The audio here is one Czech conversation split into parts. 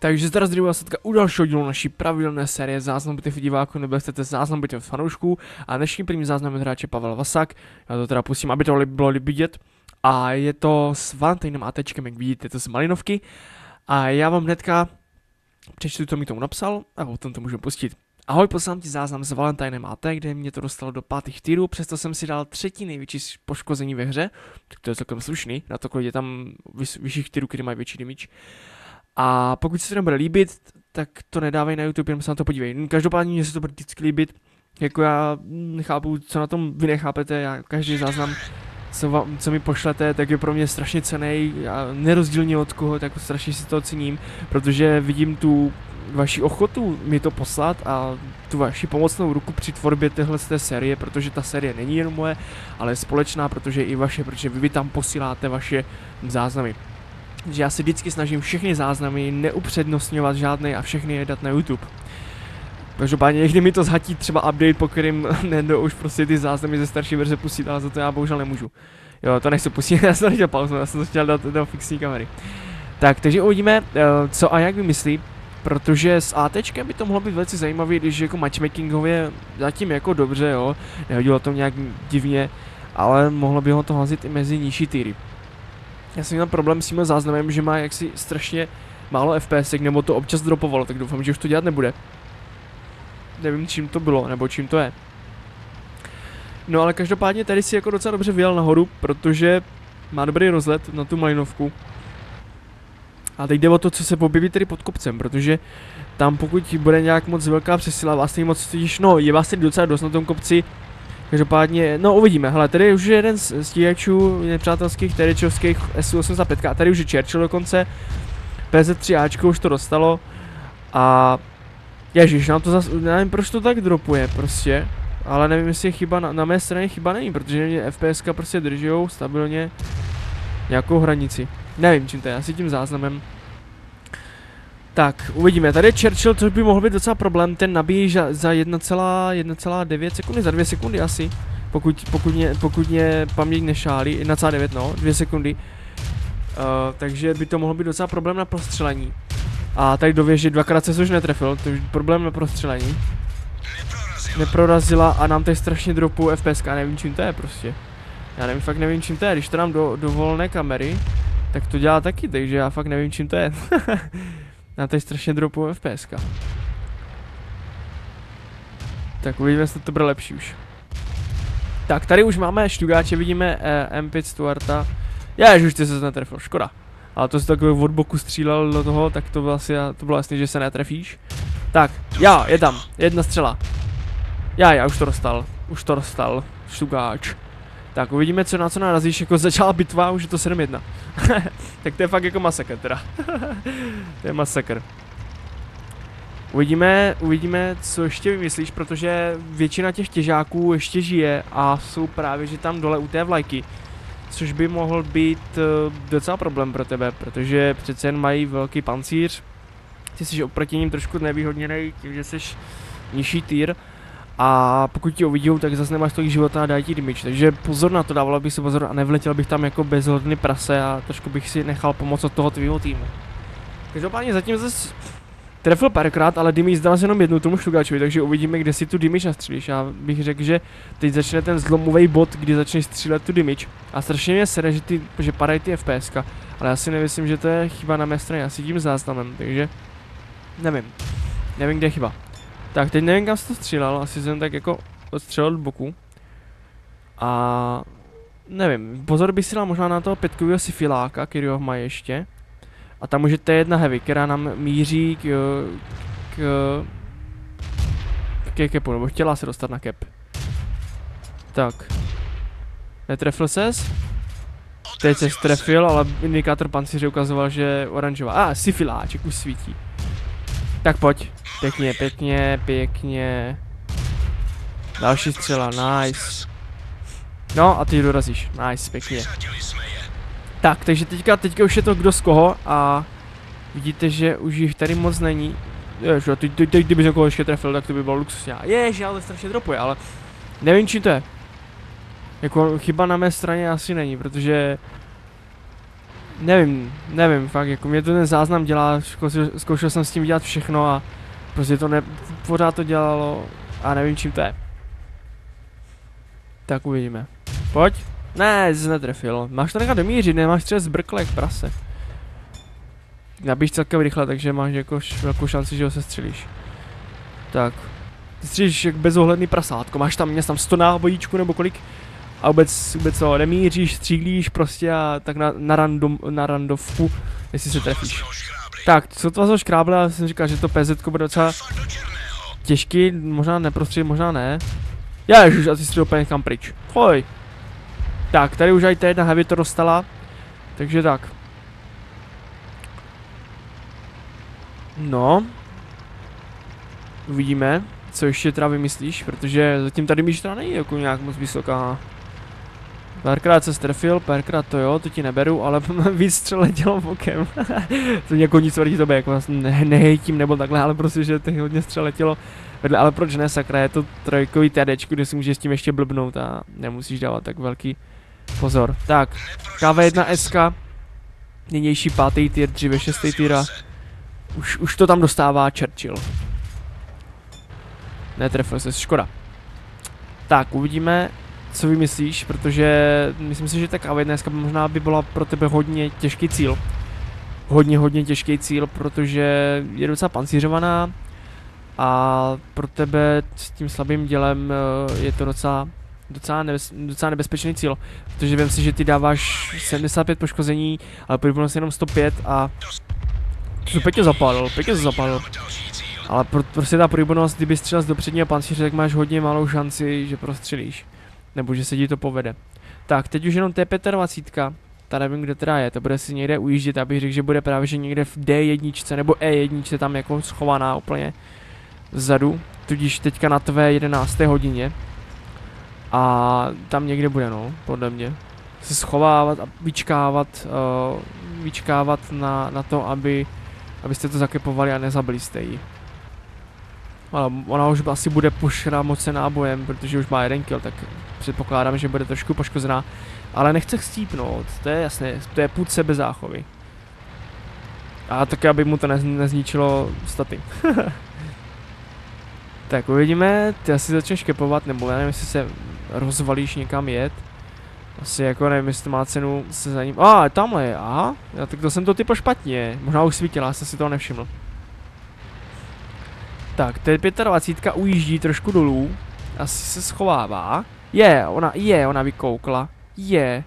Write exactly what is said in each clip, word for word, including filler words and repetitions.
Takže zde zdravím vás u dalšího dílu naší pravidelné série Záznam bitev diváků, nebo chcete záznam bitev fanoušků. A dnešní první záznam je hráče Pavel Vasák. Já to teda pustím, aby to bylo vidět. A je to s Valentinem ATčkem, jak vidíte, je to z Malinovky. A já vám hnedka přečtu, co mi tomu napsal, a potom to můžu pustit. Ahoj, poslám ti záznam s Valentinem A T, kde mě to dostalo do pátých tírů, přesto jsem si dal třetí největší poškození ve hře, tak to je celkem slušný, na to, kolik je tam vys- vyšších tírů, který mají větší damage. A pokud se to nebude líbit, tak to nedávej na YouTube, jenom se na to podívej. Každopádně mě se to bude vždycky líbit, jako já nechápu, co na tom vy nechápete, já každý záznam, co, vám, co mi pošlete, tak je pro mě strašně cenný, já nerozdílně od koho, tak strašně si to cením, protože vidím tu vaši ochotu mi to poslat a tu vaši pomocnou ruku při tvorbě téhle té série, protože ta série není jen moje, ale je společná, protože i vaše, protože vy, vy tam posíláte vaše záznamy. Že já si vždycky snažím všechny záznamy neupřednostňovat žádný a všechny je dát na YouTube. Každopádně někdy mi to zhatí třeba update, po kterým nedou už prostě ty záznamy ze starší verze pustit, ale za to já bohužel nemůžu. Jo, to nechci pustit, já jsem nechtěl pauzu, já jsem to chtěl dát do fixní kamery. Tak, takže uvidíme, co a jak vymyslí, protože s ATčkem by to mohlo být velice zajímavé, když jako matchmakingově zatím jako dobře, jo, nehodilo to nějak divně, ale mohlo by ho to házet i mezi nižší týry. Já jsem měl problém s tím záznamem, že má jaksi strašně málo FPSek, nebo to občas dropovalo, tak doufám, že už to dělat nebude. Nevím, čím to bylo, nebo čím to je. No ale každopádně tady si jako docela dobře vyjel nahoru, protože má dobrý rozlet na tu Malinovku. A teď jde o to, co se objeví tady pod kopcem, protože tam pokud bude nějak moc velká přesila, vlastně moc totiž, no je vás tady docela dost na tom kopci. Každopádně, no uvidíme, hele, tady už je jeden z stíhačů nepřátelských terečovských S U osmdesát pět, a tady už je Churchill dokonce, P Z tři Ačko už to dostalo a ježiš, nám to zase, nevím proč to tak dropuje prostě, ale nevím jestli je chyba, na, na mé straně chyba není, protože mě FPSka prostě držijou stabilně nějakou hranici, nevím čím to je, asi tím záznamem. Tak, uvidíme, tady je Churchill, což by mohl být docela problém, ten nabíjí za jedna celá devět sekundy, za dvě sekundy asi, pokud, pokud, mě, pokud mě paměť nešálí, jedna celá devět no, dvě sekundy, uh, takže by to mohlo být docela problém na prostřelení. A tady do věže dvakrát se už netrefil, to je problém na prostřelení. Neprorazila a nám tady strašně dropuje F P S K, nevím čím to je prostě. Já nevím, fakt nevím čím to je, když to dám do, do volné kamery, tak to dělá taky, takže já fakt nevím čím to je. Na tady strašně dropuje F P S ka. Tak uvidíme, jestli to bude lepší už. Tak tady už máme štugáče, vidíme eh, M pět Stuarta. Já už ty se netrefil, škoda. Ale to si takový od boku střílel do toho, tak to bylo asi, to bylo jasný, že se netrefíš. Tak, já, je tam, jedna střela. Já, já už to dostal, už to dostal, štugáč. Tak uvidíme, co na co narazíš, jako začala bitva, už je to sedm jedna. Tak to je fakt jako masakr teda. To je masakr. Uvidíme, uvidíme, co ještě vymyslíš, protože většina těch těžáků ještě žije a jsou právě, že tam dole u té vlajky. Což by mohl být uh, docela problém pro tebe, protože přece jen mají velký pancíř. Ty jsi oproti ním trošku nevýhodněný, tím, že jsi nižší tier. A pokud ti uvidí, tak zase nemáš tolik života a dají ti damage, takže pozor na to, dával bych si pozor a nevletěl bych tam jako bezhodný prase a trošku bych si nechal pomoct od toho tvýho týmu. Každopádně zatím zase trefil párkrát, ale damage zdal jenom jednu tomu štugáčovi, takže uvidíme, kde si tu damage nastřílíš. Já bych řekl, že teď začne ten zlomový bod, kdy začneš střílet tu damage. A strašně mě sere, že, ty, že padají ty F P S ka, ale já si nemyslím, že to je chyba na mé straně, asi tím záznamem, takže nevím, nevím, kde je chyba. Tak teď nevím, kam jsi to střílel, asi jsem tak jako odstřelil do boku. A nevím, pozor bych si dal možná na toho pětkovýho syfiláka, který ho má ještě. A tam už je T jedna heavy, která nám míří k, k, k kepu, nebo chtěla se dostat na kep. Tak. Netrefil ses? Teď se trefil, ale indikátor pancíře ukazoval, že je oranžová. A, ah, syfiláček už svítí. Tak pojď. Pěkně, pěkně, pěkně. Další střela, nice. No a ty dorazíš, nice, pěkně. Tak, takže teďka, teďka už je to kdo z koho a vidíte, že už jich tady moc není. Jež, teď, teď, teď kdybych někoho ještě trefil, tak to by bylo luxusně. Jež, ale strašně dropuje, ale nevím, čím to je. Jako chyba na mé straně asi není, protože nevím, nevím, fakt, jako mě to ten záznam dělá, zkoušel, zkoušel jsem s tím dělat všechno a prostě to ne, pořád to dělalo a nevím čím to je. Tak uvidíme. Pojď. Ne, jsi netrefil. Máš to nechat domířit, nemáš třeba zbrkle jak prase. Nabíš celkem rychle, takže máš jako velkou šanci, že ho se střelíš. Tak. Ty střelíš jak bezohledný prasátko, máš tam, měs tam sto nábojíčku nebo kolik? A vůbec, vůbec co, nemíříš, střílíš prostě a tak na, na, random, na randovku, jestli se trefíš. Tak, co to vás škráble, já jsem říkal, že to P Z bude docela těžký, možná neprostředí, možná ne. Ježiš, asi si úplně někam pryč. Hoj. Tak, tady už aj ta jedna heavy to dostala. Takže tak. No. Uvidíme, co ještě teda vymyslíš, protože zatím tady míč teda není jako nějak moc vysoká. Párkrát se strefil, párkrát to jo, to ti neberu, ale víc střel letělo bokem. To jako nic proti tobě, jako vlastně ne, nehejtím nebo takhle, ale prostě, že teď hodně střel letělo vedle, ale proč ne, sakra, je to trojkový TDčku, kde si můžeš s tím ještě blbnout a nemusíš dávat tak velký pozor. Tak, K V jedna S K, nynější pátý tier, dříve šestý tier a už, už to tam dostává Churchill. Netrefil se, škoda. Tak, uvidíme, co vymyslíš, protože myslím si, že ta K V jedna S K možná by byla pro tebe hodně těžký cíl. Hodně, hodně těžký cíl, protože je docela pancířovaná a pro tebe s tím slabým dělem je to docela, docela, nebez, docela nebezpečný cíl, protože vím si, že ty dáváš sedmdesát pět poškození, ale průvodnost jenom sto pět a to pěkně zapadl, pěkně to zapadl. Ale pro, prostě ta průvodnost, kdyby střelil do předního pancíře, tak máš hodně malou šanci, že prostřelíš. Nebo že se ti to povede. Tak, teď už jenom T dvacet pět, ta nevím, kde teda je, to bude si někde ujíždět, abych řekl, že bude právě že někde v D jedna nebo E jedna tam jako schovaná úplně vzadu, tudíž teďka na tvé jedenácté hodině. A tam někde bude, no, podle mě. Se schovávat a vyčkávat, uh, vyčkávat na, na to, aby, abyste to zakepovali a nezabili jste ji. Ale ona už asi bude pošramocená nábojem, protože už má jeden kill, tak předpokládám, že bude trošku poškozená. Ale nechce chcípnout, to je jasné, to je půd sebe záchovy. A také, aby mu to nez, nezničilo staty. Tak uvidíme, ty asi začneš kepovat, nebo já nevím, jestli se rozvalíš někam jet. Asi jako nevím, jestli to má cenu se za ním. A, ah, tamhle je, aha, já, tak to jsem to typo špatně, možná už svítila, já jsem si toho nevšiml. Tak, T dvacet pět ujíždí trošku dolů, asi se schovává. Je, ona, je, ona vykoukla, je.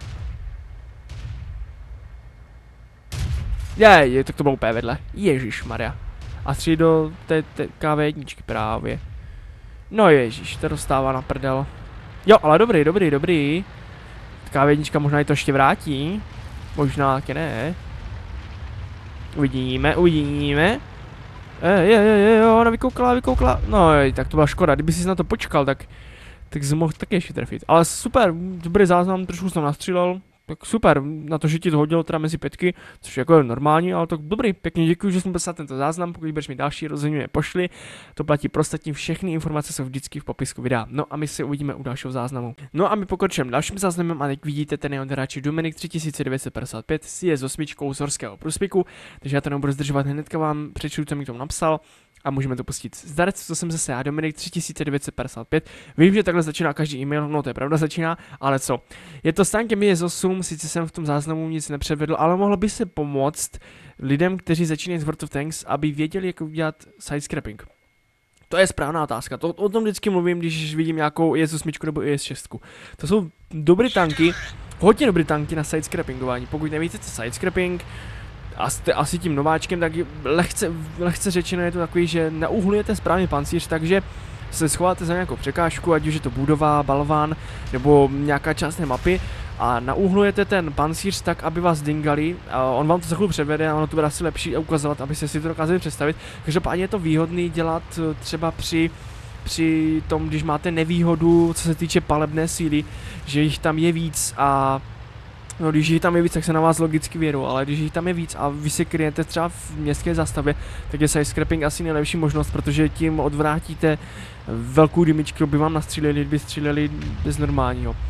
Je, je, tak to bylo úplně vedle, ježišmarja. A tři do té, té K V jedna právě. No ježiš, to dostává na prdel. Jo, ale dobrý, dobrý, dobrý. K V jedna možná i to ještě vrátí. Možná taky ne. Uvidíme, uvidíme. Je, je, je, je, jo, ona vykoukla, vykoukla. No jej, tak to byla škoda, kdyby jsi na to počkal, tak tak jsi mohl taky ještě trefit. Ale super, dobrý záznam, trošku jsem nastřílel. Tak super, na to, že ti to hodilo teda mezi pětky, což jako je normální, ale tak dobrý, pěkně děkuji, že jsem poslal tento záznam, pokud budeš mít další, rozhodně je pošli, to platí pro ostatní, všechny informace jsou vždycky v popisku videa. No a my se uvidíme u dalšího záznamu. No a my pokračujeme dalším záznamem a teď vidíte ten jeho hráč Dominik tři tisíce devět set padesát pět si je s osmičkou z horského průspěchu, takže já to nebudu zdržovat, hnedka vám přečtu, co mi k tomu napsal. A můžeme to pustit. Zdarec, co jsem zase já, Dominik tři tisíce devět set padesát pět. Vím, že takhle začíná každý e-mail, no to je pravda, začíná, ale co? Je to stánky mi je z osm, sice jsem v tom záznamu nic nepředvedl, ale mohlo by se pomoct lidem, kteří začínají z World of Tanks, aby věděli, jak udělat sidescraping. To je správná otázka, to, o tom vždycky mluvím, když vidím nějakou I S osm nebo I S šest. To jsou dobré tanky, hodně dobré tanky na sidescrapingování. Pokud nevíte, co sidescraping, a jste asi tím nováčkem, tak lehce, lehce řečeno je to takový, že nauhlujete správně pancíř, takže se schováte za nějakou překážku, ať už je to budova, balván nebo nějaká část mapy a nauhlujete ten pancíř tak, aby vás dingali. A on vám to za chvíli předvede a ono to bude asi lepší ukazovat, abyste si to dokázali představit. Každopádně je to výhodný dělat třeba při při tom, když máte nevýhodu, co se týče palebné síly, že jich tam je víc a no, když jich tam je víc, tak se na vás logicky vědou, ale když jich tam je víc a vy se kryjete třeba v městské zástavbě, tak je sidescraping asi nejlepší možnost, protože tím odvrátíte velkou dimičku, by vám nastříleli, kdyby stříleli bez normálního.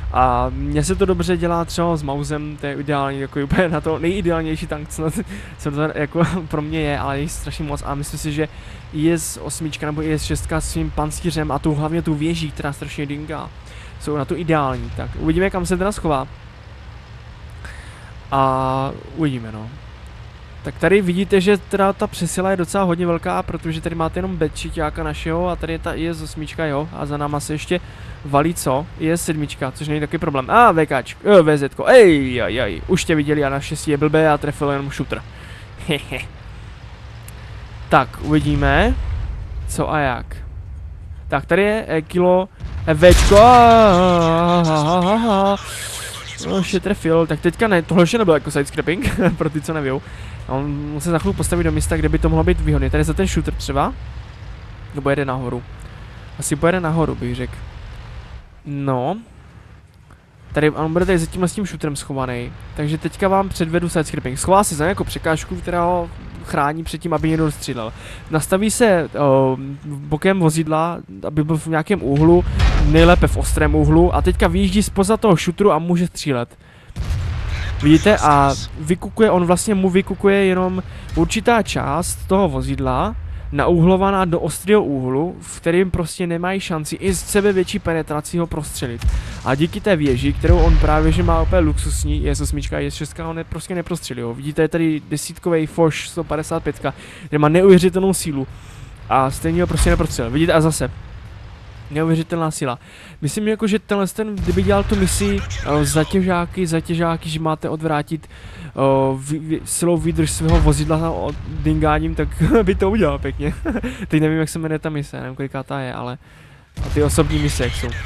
A mně se to dobře dělá třeba s mousem, to je ideální, jako úplně na to nejideálnější tank, co, co to jako pro mě je, ale je strašně moc a myslím si, že I S osm nebo I S šest s svým pancířem a tu hlavně tu věží, která strašně dingá, jsou na to ideální, tak uvidíme, kam se teda schová. A uvidíme, no. Tak tady vidíte, že teda ta přesila je docela hodně velká, protože tady máte jenom bedšiťáka našeho a tady je ta I S osm, jo, a za náma se ještě valí co? I S sedm, což není taky problém. A, ah, VKčko, eh, VZko, ej, aj, aj, už tě viděli a naštěstí je blbé a trefil jenom shooter. Hehe. Tak, uvidíme, co a jak. Tak, tady je e kilo, Včko, no, už je trefil, tak teďka ne, tohle ještě nebyl jako sidescraping, pro ty, co nevějou. On se za chvíli postavit do místa, kde by to mohlo být výhodné. Tady za ten shooter třeba, nebo jede nahoru. Asi pojede nahoru, bych řekl. No. Tady, on bude tady zatím s tím shooterem schovaný, takže teďka vám předvedu sidescraping. Schová se za nějakou překážku, která ho chrání před tím, aby někdo dostřílel. Nastaví se o, bokem vozidla, aby byl v nějakém úhlu, nejlépe v ostrém úhlu a teďka vyjíždí spoza toho shooteru a může střílet. Vidíte, a vykukuje, on vlastně mu vykukuje jenom určitá část toho vozidla, nauhlovaná do ostrého úhlu, v kterým prostě nemají šanci i z sebe větší penetrací ho prostřelit. A díky té věži, kterou on právě že má opět luxusní, I S osm a I S šest, on ne, prostě neprostřelí ho. Vidíte, je tady desítkový Foch sto padesát pět, který má neuvěřitelnou sílu a stejně ho prostě neprostřelil. Vidíte, a zase neuvěřitelná síla. Myslím jako, že tenhle ten, kdyby dělal tu misi o, zatěžáky, zatěžáky, že máte odvrátit o, vý, vý, silou výdrž svého vozidla od dingáním, tak by to udělal pěkně. Teď nevím, jak se jmenuje ta mise, nevím, koliká ta je, ale a ty osobní mise, jak jsou.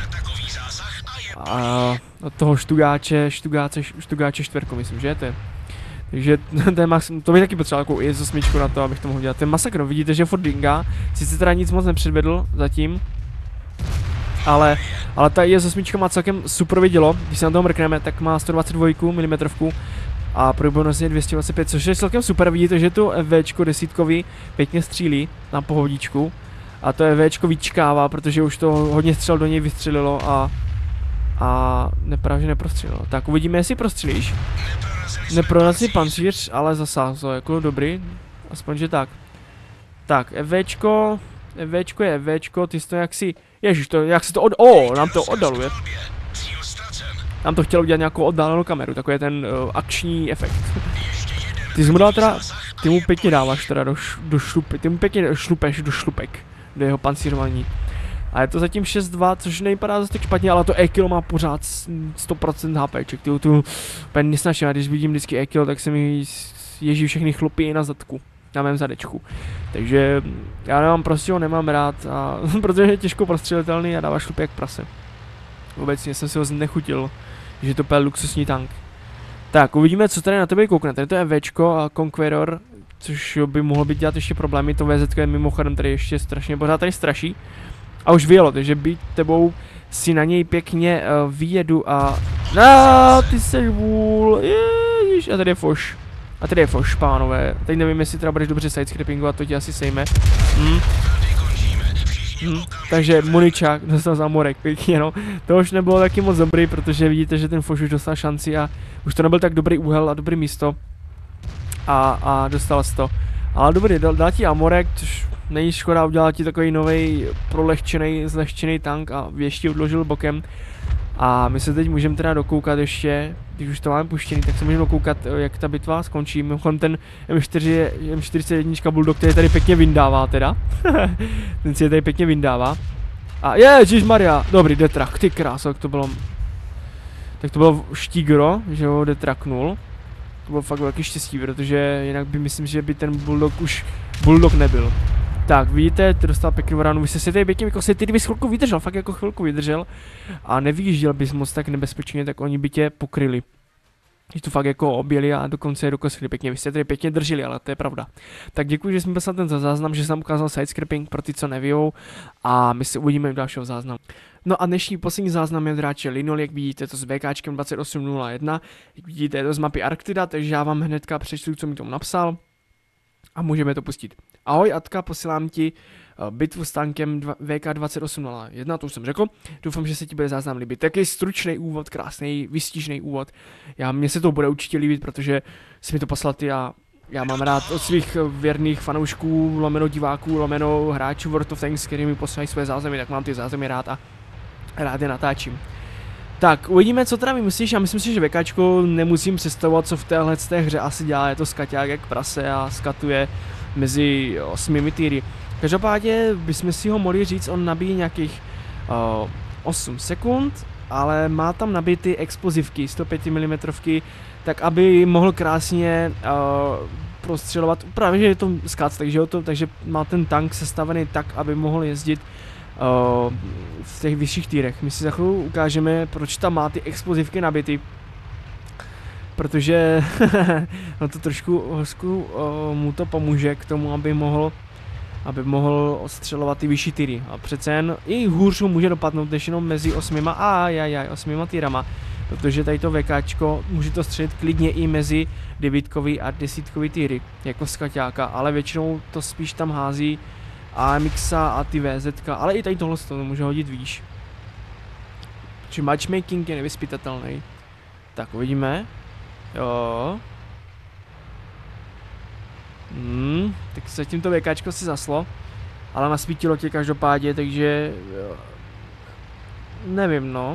A od toho štugáče, štugáče, štugáče čtverku, myslím, že to je. Takže to, je max, to bych taky potřeboval jako I S osm na to, abych to mohl dělat. Ten masakr, vidíte, že furt dingá, sice teda nic moc nepředvedl zatím, Ale, ale ta I S osm má celkem super vidělo, když se na to mrkneme, tak má sto dvacet dva milimetrů a průbojnost je dvě stě dvacet pět, což je celkem super, vidíte, že tu Včko desítkový pěkně střílí na pohodičku a to Včko vyčkává, protože už to hodně střel do něj vystřelilo a a nepravě neprostřelilo. Tak uvidíme, jestli prostřelíš. Neprorazí pancíř, ale zasáhl to jako dobrý, aspoň že tak. Tak, Včko, Včko je Včko, ty jsi to jak si, ježiš, to, jak se to od, o, nám to oddaluje. Nám to chtělo udělat nějakou oddálenou kameru, takový ten uh, akční efekt. Ty jsi mu dal teda, ty mu pěkně dáváš teda do, š, do šlupy, ty mu pěkně šlupeš do šlupek, do jeho pancírování. A je to zatím šest dva, což nevypadá zase tak špatně, ale to E-Kill má pořád sto procent HPček, ty tu úplně nesnažím, a když vidím vždycky E-Kill, tak se mi ježí všechny chlupy na zadku, na mém zadečku. Takže já nemám, prostě ho nemám rád, a, protože je těžko prostřelitelný a dává šlupy jak prase. Obecně jsem si ho znechutil, že je to úplně luxusní tank. Tak, uvidíme, co tady na tebe koukne. Tady to je Včko a Conqueror, což by mohlo být dělat ještě problémy, to V Z je mimochodem tady ještě strašně, pořád tady straší. A už vyjelo, takže být tebou si na něj pěkně uh, vyjedu a... No, ty seš vůl, ježiš, a tady je Foch. A tady je Foch, pánové. Teď nevím, jestli teda budeš dobře sidescrapingovat, to tě asi sejme. Hmm. Hmm. Takže muničák, dostal za morek, pěkně no. To už nebylo taky moc dobrý, protože vidíte, že ten Foch už dostal šanci a už to nebyl tak dobrý úhel a dobrý místo. A, a dostal jsi to. Ale dobrý, dal, dal ti amorek, což není škoda, udělat ti takový nový prolehčený, zlehčený tank a ještě odložil bokem. A my se teď můžeme teda dokoukat ještě, když už to máme puštěný, tak se můžeme dokoukat, jak ta bitva skončí. Mimochodem ten M čtyři, M čtyřicet jedna Bulldog, který tady pěkně vyndává teda. Ten si je tady pěkně vyndává. A ježišmarja, dobrý, detrak, ty kráso, jak to bylo. Tak to bylo štígro, že ho detraknul. To bylo fakt velký štěstí, protože jinak by myslím, že by ten Bulldog už Bulldog nebyl. Tak, vidíte, ty dostal pěknou ránu, vy jste si tady pěkně vykosili, ty kdybys chvilku vydržel, fakt jako chvilku vydržel a nevyjížděl bys moc tak nebezpečně, tak oni by tě pokryli. Že to fakt jako objeli a dokonce je dokosili pěkně, vy jste tady pěkně drželi, ale to je pravda. Tak děkuji, že jsem byl ten záznam, že jsem ukázal sidescraping pro ty, co nevíjou, a my se uvidíme v dalšího záznamu. No a dnešní poslední záznam je dráče Linol, jak vidíte, to s VKčkem dvacet osm nula jedna, jak vidíte, je to z mapy Arktida, takže já vám hnedka přečtu, co mi tomu napsal a můžeme to pustit. Ahoj Atka, posílám ti bitvu s tankem V K dvacet osm nula jedna, to už jsem řekl. Doufám, že se ti bude záznam líbit. Taky stručný úvod, krásný, vystižný úvod. Já, mně se to bude určitě líbit, protože si mi to poslal ty a já mám rád od svých věrných fanoušků, lomeno diváků, lomeno hráčů World of Tanks, který mi posílají své záznamy, tak mám ty záznamy rád a rád je natáčím. Tak, uvidíme, co teda vymyslíš. Já myslím si, že VKčko nemusím představovat, co v téhle té hře asi dělá. Je to skaťák jak prase a skatuje mezi osmi týry. Každopádně bychom si ho mohli říct, on nabíjí nějakých uh, osm sekund, ale má tam nabity explozivky, sto pět milimetrů, tak aby mohl krásně uh, prostřelovat, právě že je to skat, takže, to, takže má ten tank sestavený tak, aby mohl jezdit uh, v těch vyšších týrech. My si za chvíli ukážeme, proč tam má ty explozivky nabity. Protože no to trošku hořku uh, mu to pomůže k tomu, aby mohl aby mohl odstřelovat ty vyšší týry. A přece jen i hůř mu může dopadnout než jenom mezi osmima a jajaj, osmima týrama. Protože tady to VKčko může to střelit klidně i mezi devítkový a desítkový týry, jako skaťáka, ale většinou to spíš tam hází A M X a ty V Z, ale i tady tohle to může hodit výš. Čiže matchmaking je nevyspytatelný. Tak uvidíme. Jo. Hmm, tak zatím to VKčko si zaslo, ale nasvítilo tě každopádně, takže jo. Nevím, no.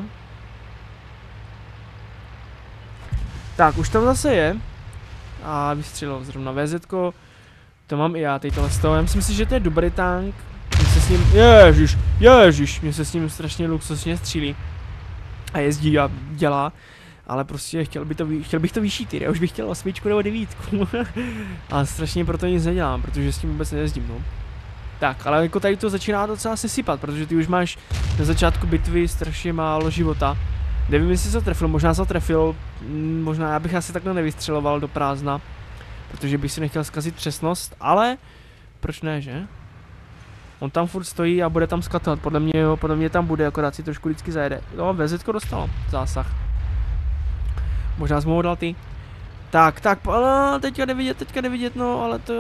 Tak, už tam zase je. A vystřelil zrovna V Z ko. To mám i já, tady tohle z toho. Já myslím si, že to je dobrý tank. Mě se s ním, ježiš, ježiš, mě se s ním strašně luxusně střílí. A jezdí a dělá. Ale prostě chtěl, by to, chtěl bych to vyšší týr, já už bych chtěl osmičku nebo devítku. A strašně proto nic nedělám, protože s tím vůbec nejezdím, no. Tak, ale jako tady to začíná docela se sypat, protože ty už máš na začátku bitvy strašně málo života. Nevím, jestli se trefil, možná se trefil, možná já bych asi takhle nevystřeloval do prázdna, protože bych si nechtěl zkazit přesnost, ale proč ne, že? On tam furt stojí a bude tam skatovat, podle mě, jo, podle mě tam bude, akorát si trošku vždycky zajede. No, V Z ko dostalo zásah. Možná jsi mu ho dal ty. Tak, tak, ale teďka jde vidět, teďka jde vidět, no, ale to...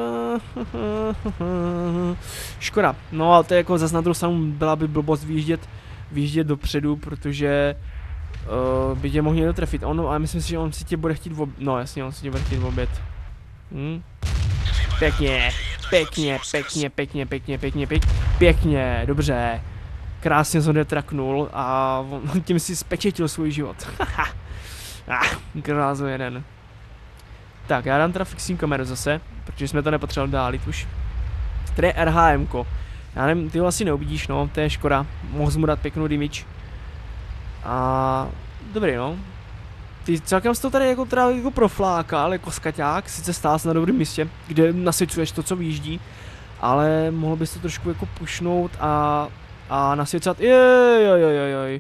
Škoda, no, ale to je jako zase na druhou stranu byla by blbost výjíždět, výjíždět dopředu, protože uh, by tě mohl někdo trefit. On, ale myslím si, že on si tě bude chtít ob... No, jasně, on si tě bude chtít obět. Hm? Pěkně, pěkně, pěkně, pěkně, pěkně, pěkně, pěkně, pěkně, dobře. Krásně jsem ho detraknul a on tím si spečetil svůj život. Ah, krázu jeden. Tak, já dám teda fixing kameru zase, protože jsme to nepotřebovali dálit už. Tady je R H M ko. Já nevím, ty ho asi neuvidíš, no, to je škoda. Mohl jsem mu dát pěknou damage. A... dobrý, no. Ty celkem jsi to tady jako, teda jako proflákal, jako skaťák, sice stál na dobrém místě, kde nasvěcuješ to, co vyjíždí, ale mohl bys to trošku jako pušnout a... a nasvěcovat, jojojojojoj.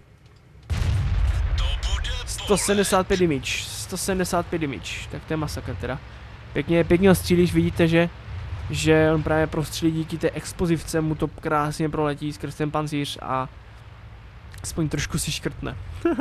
sto sedmdesát pět damage, sto sedmdesát pět damage, tak to je masakr teda. Pěkně, pěkně ho střílíš, vidíte, že, že on právě prostřílí díky té explozivce, mu to krásně proletí skrz ten pancíř a aspoň trošku si škrtne.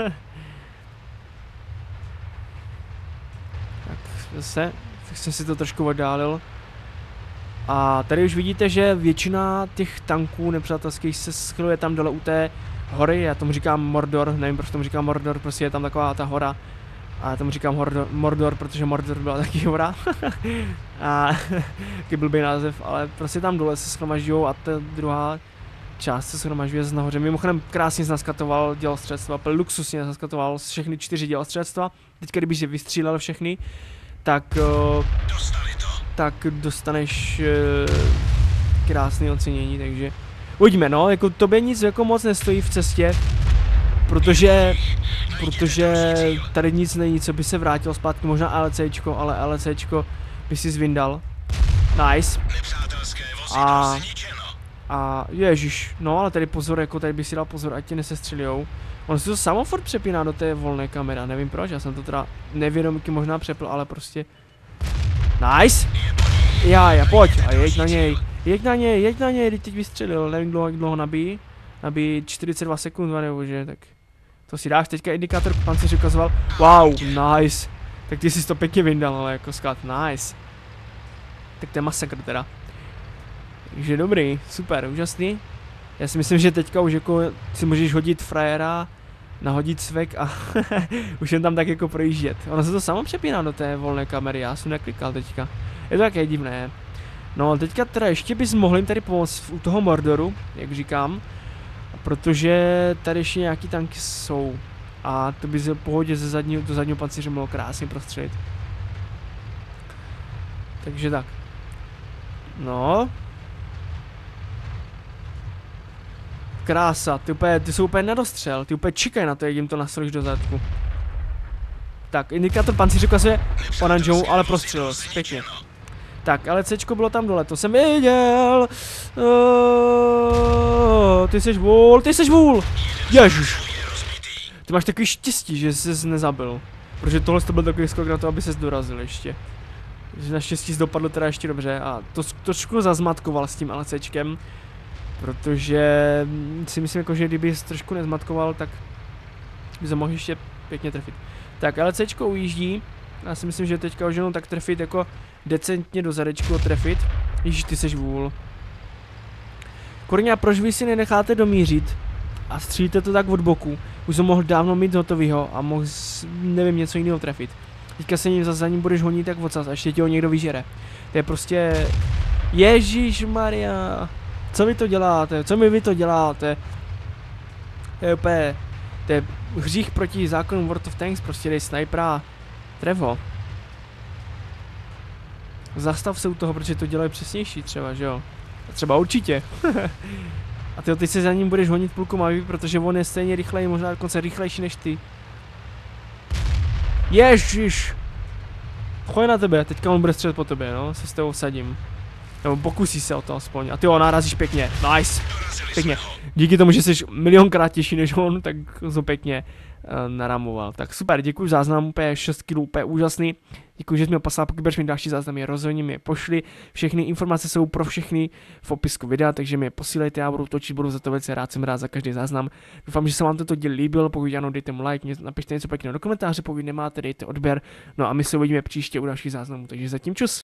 Tak zase, tak jsem si to trošku oddálil. A tady už vidíte, že většina těch tanků nepřátelských se schyluje tam dole u té hory, já tomu říkám Mordor, nevím proč tomu říkám Mordor, prostě je tam taková ta hora. A já tomu říkám Mordor, Mordor protože Mordor byla taky hora. A taky blbý název, ale prostě tam dole se shromažďujou a ta druhá část se shromažďuje z nahoře. Mimochodem krásně naskatoval dělostřelectva, luxusně naskatoval všechny čtyři dělostřelectva. Teďka kdybych je vystřílel všechny, tak, uh, tak dostaneš uh, krásné ocenění, takže uvidíme, no, jako tobě nic jako moc nestojí v cestě, protože, protože tady nic není, co by se vrátilo zpátky, možná LCčko, ale LCčko by si zvindal. Nice. A, a ježiš, no ale tady pozor, jako tady by si dal pozor, ať tě nesestřelijou. On si to samo furt přepíná do té volné kamery, nevím proč, já jsem to teda nevědomky možná přepl, ale prostě. Nice. Já, já, pojď, a jeď na něj. Jeď na něj, jeď na něj, teď vystřelil, nevím dlouho, jak dlouho nabíjí. Nabíjí čtyřicet dva sekund, nebo že, tak to si dáš, teďka indikátor pancíř ukazoval. Wow, nice. Tak ty jsi to pěkně vyndal, ale jako sklad, nice. Tak to je masakr teda. Takže dobrý, super, úžasný. Já si myslím, že teďka už jako si můžeš hodit frajera, nahodit svek a už jen tam tak jako projíždět. Ono se to samo přepíná do té volné kamery, já jsem neklikal teďka. Je to také divné. No teďka teda ještě bys mohl jim tady pomoct u toho Mordoru, jak říkám. Protože tady ještě nějaký tanky jsou. A to by se v pohodě ze zadního, do zadního pancíře mohlo krásně prostřelit. Takže tak. No. Krása, ty, úplně, ty jsou úplně nedostřel, ty úplně čekají na to, jak jim to nastrojíš do zadku. Tak, indikátor pancíře ukazuje oranžovou, ale prostřelil, pěkně. Tak, ale Cčko bylo tam dole, to jsem viděl. Uh, ty seš vůl, ty seš vůl. Ježiš. Ty máš takový štěstí, že jsi nezabil. Protože tohle to byl takový skok na to, aby ses dorazil ještě. Že naštěstí jsi dopadl teda ještě dobře a to trošku zazmatkoval s tím LCčkem. Protože si myslím, jako, že kdyby jsi trošku nezmatkoval, tak by se mohl ještě pěkně trefit. Tak LCčko ujíždí. Já si myslím, že teďka už jenom tak trefit jako decentně do zadečku trefit. Ježiš, ty seš vůl. Kurňa, a proč vy si nenecháte domířit a střílíte to tak od boku? Už jsem mohl dávno mít hotovýho a mohl, nevím, něco jiného trefit. Teďka se ním za, za ním budeš honit tak odsaz a ještě tě ho někdo vyžere. To je prostě... Ježíšmarja. Co vy to děláte? Co mi vy to děláte? To je úplně... To je hřích proti zákonu World of Tanks, prostě dej snajpera. Trevo. Zastav se u toho, protože to dělají přesnější třeba, že jo? Třeba určitě. A ty teď se za ním budeš honit půlku mavy, protože on je stejně rychlej, možná dokonce rychlejší než ty. Ježiš! Choj na tebe, teďka on bude střelit po tebe, no, se s tebou vsadím. Nebo pokusí se o to aspoň. A ty ho narazíš pěkně, nice. Pěkně. Díky tomu, že jsi milionkrát těžší než on, tak to pěkně uh, naramoval. Tak super, děkuji za záznam, úplně šest kilů, úplně úžasný. Děkuji, že jsi mě poslal, pokud budeš mít další záznamy, rozhodně mi je pošli. Všechny informace jsou pro všechny v popisku videa, takže mi je posílejte, já budu točit, budu za to velice rád, jsem rád za každý záznam. Doufám, že se vám toto díl líbil, pokud ano, dejte mu like, napište něco pěkného do komentáře, pokud nemáte, dejte odběr. No a my se uvidíme příště u dalších záznamů, takže zatím čus.